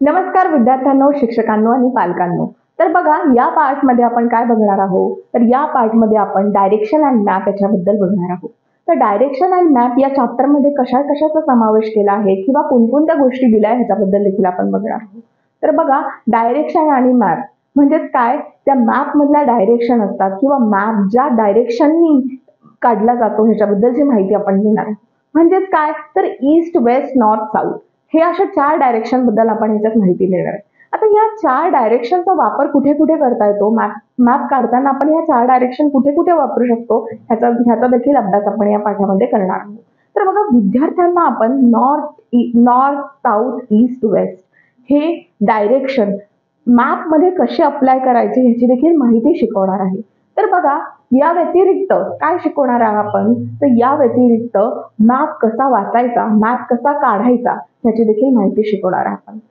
नमस्कार विद्यार्थ्यांनो, शिक्षकांनो आणि पालकांनो। तर बघा, या पार्ट मध्ये आपण काय बघणार आहोत, तर या पार्ट मध्ये आपण डायरेक्शन अँड मॅप याच्याबद्दल बघणार आहोत। तर डायरेक्शन अँड मॅप या चॅप्टर मध्ये कशाचा समावेश केला आहे किंवा कोणकोणत्या गोष्टी दिल्या आहेत ह्याच्याबद्दल देखील आपण बघणार आहोत। तर बघा, डायरेक्शन आणि मॅप म्हणजेच काय, त्या मॅप मधल्या डायरेक्शन असतात किंवा मॅप ज्या डायरेक्शननी काढला जातो ह्याच्याबद्दलची माहिती आपण घेणार आहोत। म्हणजेच काय, तर ईस्ट, वेस्ट, नॉर्थ, साऊथ हे अशा 4 डायरेक्शन बद्दल आपण याच्यात माहिती देणार आहे। आता या 4 डायरेक्शनचा वापर कुठे कुठे करता येतो, मॅप काढताना आपण या 4 डायरेक्शन कुठे कुठे वापरू शकतो ह्याचा देखील अभ्यास आपण या पाठामध्ये करणार आहोत। तर बघा, विद्यार्थ्यांना आपण नॉर्थ, साऊथ, ईस्ट, वेस्ट हे डायरेक्शन मॅप मध्ये कसे अप्लाय करायचे ह्याची देखील माहिती शिकवणार आहे। तर बघा, या व्यतिरिक्त काय शिकवणार आहोत आपण, तर या व्यतिरिक्त मॅप कसा वाचायचा, मॅप कसा काढायचा ह्याची देखील माहिती शिकवणार आहोत आपण।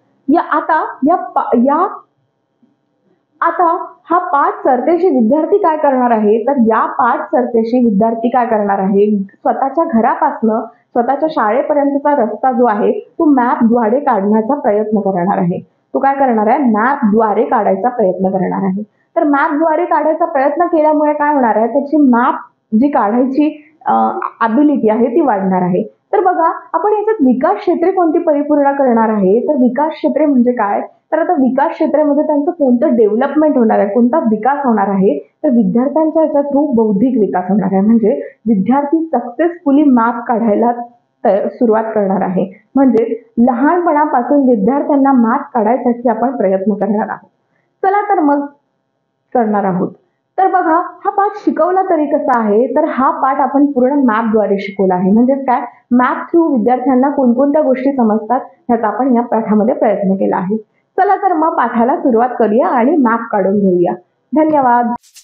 आता हा पाठ सरतेशी विद्यार्थी काय करणार आहे, तर या पाठ सरतेशी विद्यार्थी काय करणार आहे, स्वतःच्या घरापासून स्वतःच्या शाळेपर्यंतचा रस्ता जो आहे तो मॅप द्वारे काढण्याचा प्रयत्न करणार आहे। तो काय करणार आहे, मॅप द्वारे काढायचा प्रयत्न करणार आहे। तर मॅप द्वारे काढायचा प्रयत्न केल्यामुळे काय होणार आहे, त्याची मॅप जी काढायची ॲबिलिटी आहे ती वाढणार आहे। तर बघा, आपण याच्यात विकास क्षेत्रे कोणती परिपूर्ण करणार आहे, तर विकास क्षेत्रे म्हणजे काय, तर आता विकास क्षेत्रामध्ये त्यांचं कोणतं डेव्हलपमेंट होणार आहे, कोणता विकास होणार आहे, तर विद्यार्थ्यांच्या याच्या थ्रू बौद्धिक विकास होणार आहे। म्हणजे विद्यार्थी सक्सेसफुली मॅप काढायला सुरुवात करणार आहे। म्हणजे लहानपणापासून विद्यार्थ्यांना मॅप काढायसाठी आपण प्रयत्न करणार आहोत। चला तर मग करणार आहोत। तर बघा, हा पाठ शिकवला तरी कसा आहे, तर हा पाठ आपण पूर्ण मॅप द्वारे शिकवला आहे। म्हणजे काय, मॅप थ्रू विद्यार्थ्यांना कोणकोणत्या गोष्टी समजतात ह्याचा आपण या पाठामध्ये प्रयत्न केला आहे। चला तर मग पाठाला सुरुवात करूया आणि मॅप काढून घेऊया। धन्यवाद।